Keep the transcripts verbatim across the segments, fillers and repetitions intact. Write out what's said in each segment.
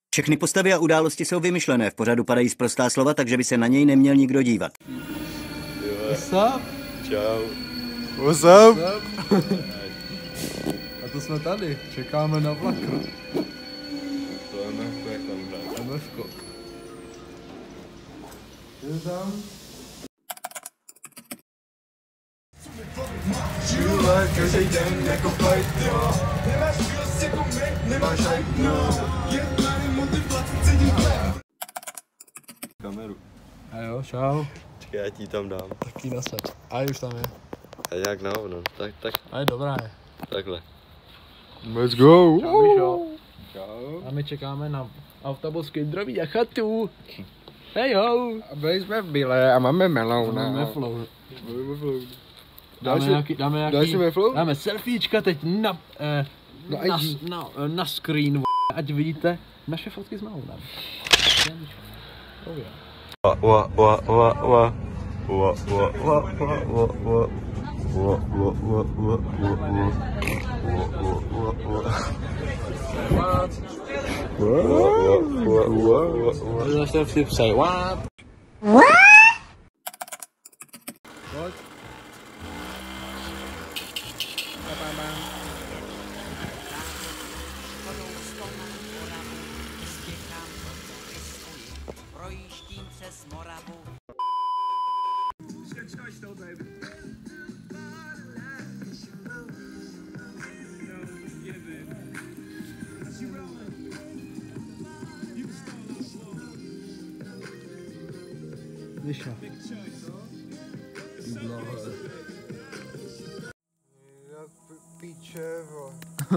Všechny postavy a události jsou vymyšlené, v pořadu padají sprostá slova, takže by se na něj neměl nikdo dívat. What's up? Čau. What's up? What's up? A to jsme tady, čekáme na vlak. To je MFko, jak tam hrát. MFko. Jde tam? Žule, každý den jako fight, jo. Nemáš čas jako my, nemáš hype, no. Je tady motivace, cítím klep. Kameru. A jo, čau. Čekaj, já ti tam dám. Taky nasaď. A už tam je. A jak na hovno, tak, tak. A je dobrá je. Takhle. Let's go. Čau, Míšo. Čau. A my čekáme na autobus Kindroví a chatu. Hej ho. A byli jsme v Bile a máme melouna. Máme flow. Máme flow. Dáme nějaký, dáme nějaký, dáš si meflu? Dáme selfiečka teď na, eh, Na na, I G. na, na screen, ať vidíte naše fotky s melounem. Oh yeah. Wa wa wa wa wa wa wa wa wa wa Let's have to say what? What? Projíždím přes Moravu. Vyšla. Jak píčevo.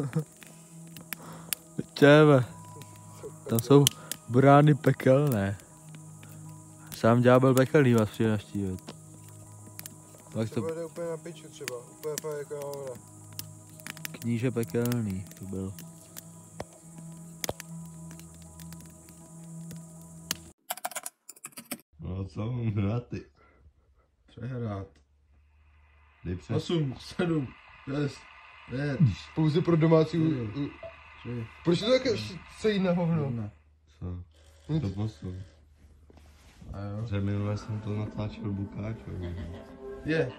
Čeve. Tam jsou brány pekelné. Sám ďábel pekelný vás přijde naštívit. Pak To to bude úplně na piču třeba. Úplně fakt jako na hovno. kníže pekelný to byl. No co mám hrát ty? Přehrát. Dej přes. osm, sedm, šest, pět. Pouze pro domácí u... u- Proč to také sejít na hovno? Co? To posun. A jo. Že minule jsem to natáčel Bukáčovi. Je.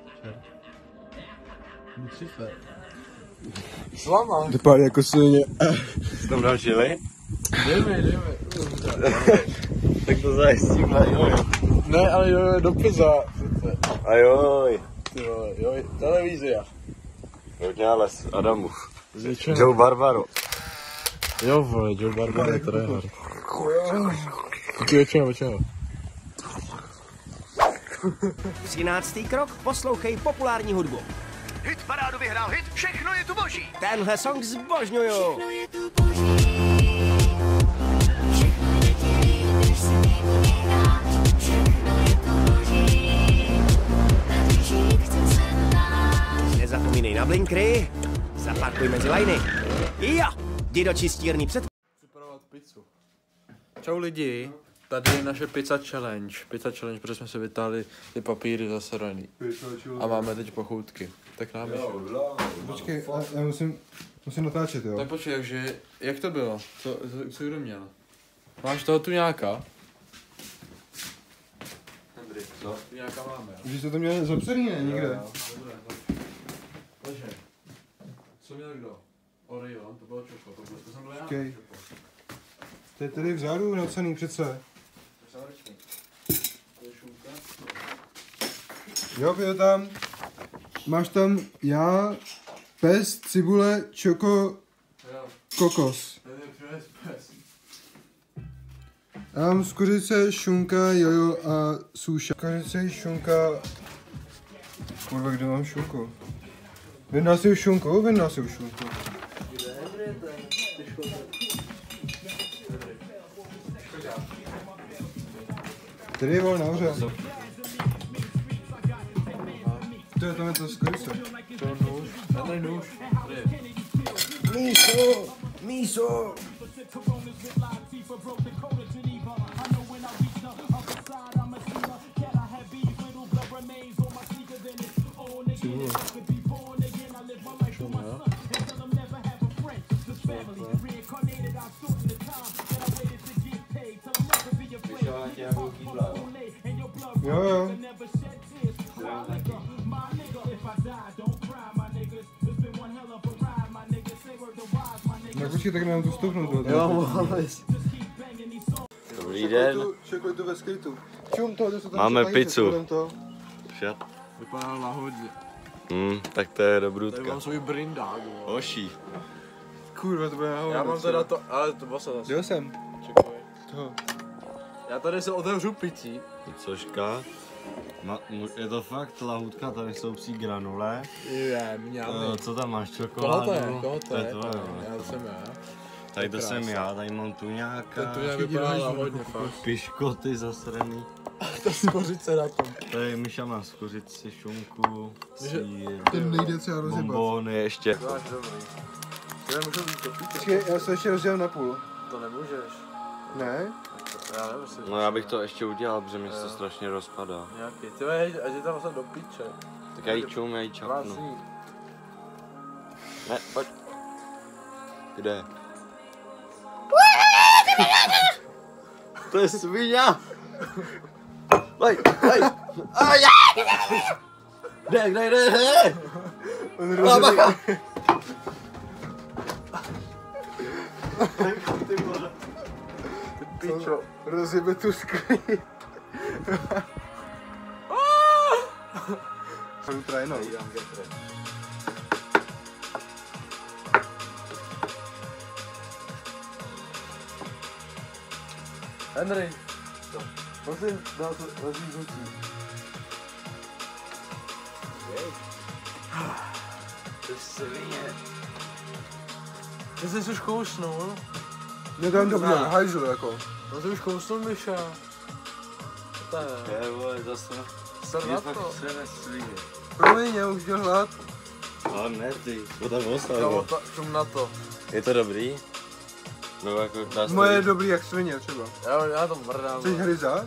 Lucifer. Slama. Vypadá jako svině. Jsi tam dal žili? Jdeme, jdeme. Tak to zajistíme, jo. Ne, ale jo, do pizza. A joj. Ty vole, jo, televizia. Hodně les, Adamův. Zvětšený. Joe Barbaro. Jo vole, Joe Barbaro je tréhar. Ty většinou, čeho? třináctý krok, poslouchej populární hudbu. Hit parádu vyhrál hit, všechno je tu boží. Tenhle song zbožňuju. Nezapomínej na blinkry, zaparkuj mezi lajny. Jo, jdi do čistírny před... Připravovat pizzu. Čau lidi, tady je naše pizza challenge. Pizza challenge, protože jsme si vytáhli ty papíry zasraný. A máme teď pochoutky. Tak nám ještě. Počkej, já musím, musím natáčet, jo. Tak počkej, takže, jak to bylo? Co, co, co kdo měl? Máš toho tu nějaká? Hendry, co? Tu nějaká máme, jo? Když jste to měli zapsaný, ne, někde? Jo, jo. Dobré, takže, co měl kdo? Orion, to bylo čoko, to, bylo, to jsem byl já. Počkej. To je tady vzadu napsaný přece. To je šunka. Jo, je tam. Máš tam já, pes, cibule, čoko, Jo, kokos. tady je pes, pes. Já mám skuřice, šunka, jojo a suša. Skuřice, šunka... Kurva, kde mám šunku? Vyndal si už šunku? Vyndal si už šunku. Tady je vol nahoře. To je tam je to skuřice. To nůž, tady nůž. Tady je. Míso! Míso! ještě nějakou kýbla, jo? Jo, jo. Tak počkej, tak nám to stoupnout. Jo, mohli. Dobrý den. Čokoládu ve skrytu. Čum to, se tam Máme přepájí, pizzu. to. Všat. Vypadá náhodně. Hm, tak to je Tady dobrůdka. mám svůj brindák. Oší. Kurva, to bude náhodou. Já mám teda to, ale to basa zase. Jel jsem. Čekaj. Toho. Já tady se otevřu pití. Cožka. Ma, mu- je to fakt lahůdka, tady jsou psí granule. Je, mňam. Uh, co tam máš, Koho čokoládu? to je? Koho to je? tvoje, no. Já to jsem já. Tady to krása. jsem já, tady mám tu nějaká. To je vypadá náhodně fakt. Piškoty zasraný. Ta skořice na tom. Tady Míša má skořici, šunku, sír, Ten nejde třeba rozjebat. bombóny ještě. To máš dobrý. To nemůžu být to pití. Počkej, já se ještě rozdělám na půl. To nemůžeš. Ne? Já nevím, jestli... No já bych to ještě udělal, protože mi se to strašně rozpadá. Nějaký. Ty vej, ať je tam vlastně do piče. Tak já jí čum, já jí čapnu. Vlastní. Ne, pojď. Kde? To je svině! Pojď, pojď! A já! Kde, kde, kde, kde? On rozjebe... Pičo. rozjebe tu skryň. Jdu trajnou. Henry. Prosím, dá to rozjížděcí. Ty svině. Ty jsi už kousnul? Mě tam dobře, hajzl jako. No ty už kousnul, Miša. To je. Je, vole, zase. Ser na to. se nesvíje. Promiň, já už měl hlad. Ale ne ty, to tam Kámo, ostavil. ta- čum na to. Je to dobrý? No jako dá se Moje je to- dobrý jak svině třeba. Já, já to mrdám. Chceš hryzat?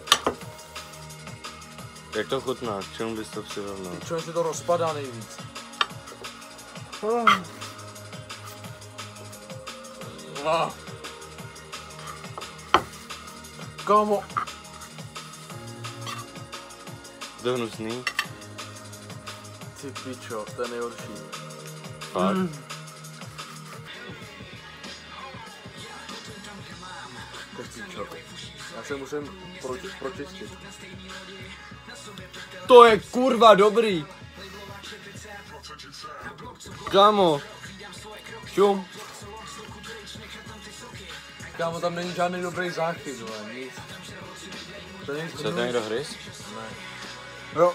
Jak to chutná? K čemu bys to přirovnal? Čemu se to rozpadá nejvíc? Oh. Ah. Kámo, To je hnusný. ty pičo, to je nejhorší. Fakt. To je pičo. Já se musím proč, pročistit. To je kurva dobrý. Kámo. Šum. Kámo, tam není žádný dobrý záchyt, vole, nic. To není Co to někdo hryz? Ne. Jo.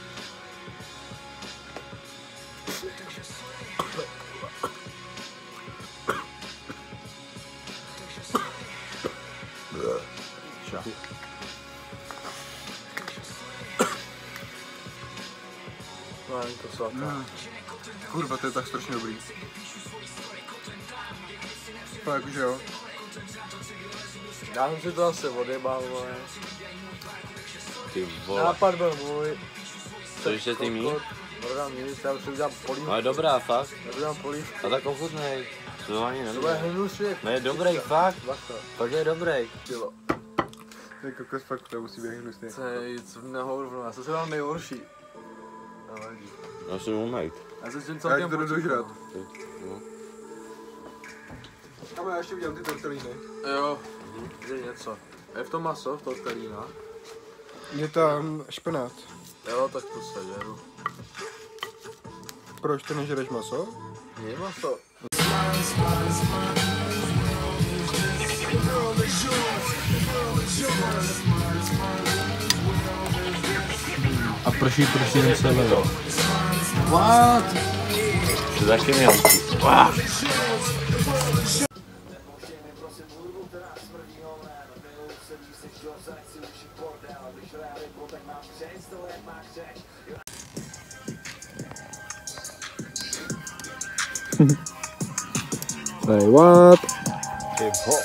No, není to svatá. Mm. Kurva, to je tak strašně dobrý. Tak už jo. Já jsem si to asi odjebal, vole. Ty vole. Nápad byl můj. Co ještě ty mít? Mrdám nic, já už si udělám polívku. Ale dobrá, fakt. Já udělám polívku. A tak ochutnej. To ani To bude nebude. hnusně. No je dobrý, fakt. Bacha. Fakt je dobrý. Bylo. To je kokos, fakt to musí být hnusný. To je co nehovru, já jsem si dal nejhorší. No, vidíš. Já si umejt. Já jsem s tím Já celkem ti to jdu dožrat. No. Kámo, já ještě udělám ty tortelíny. Jo, je něco. Je v tom maso, v tortelína? Je tam špenát. Jo, tak to se jedu. Proč to nežereš maso? Je maso. A prší, prší, jen se levou. What? To taky měl. Hey, what? Hip hop.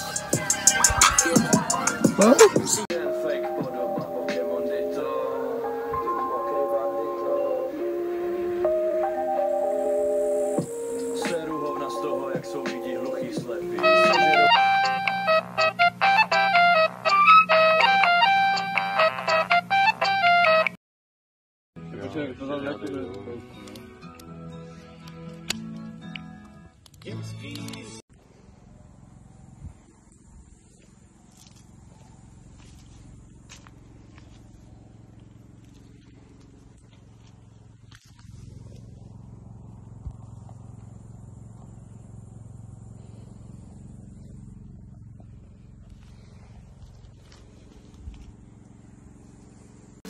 Seru hovna z toho, jak jsou lidi hluchý, slepí.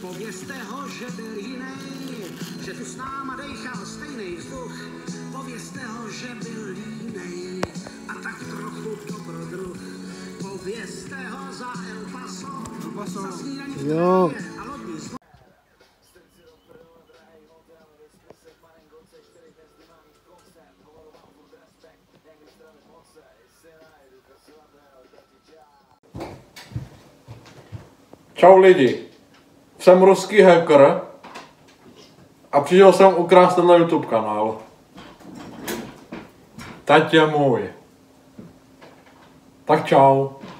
Povězte ho, že byl jiný, že tu s náma dejchal stejný vzduch. Povězte ho, že byl línej a tak trochu dobrodruh. Povězte ho za El Paso, za snídaní v Jo. a lodní zvon. Čau lidi, jsem ruský hacker a přišel jsem ukrást tenhle YouTube kanál. Teď je můj. Tak čau.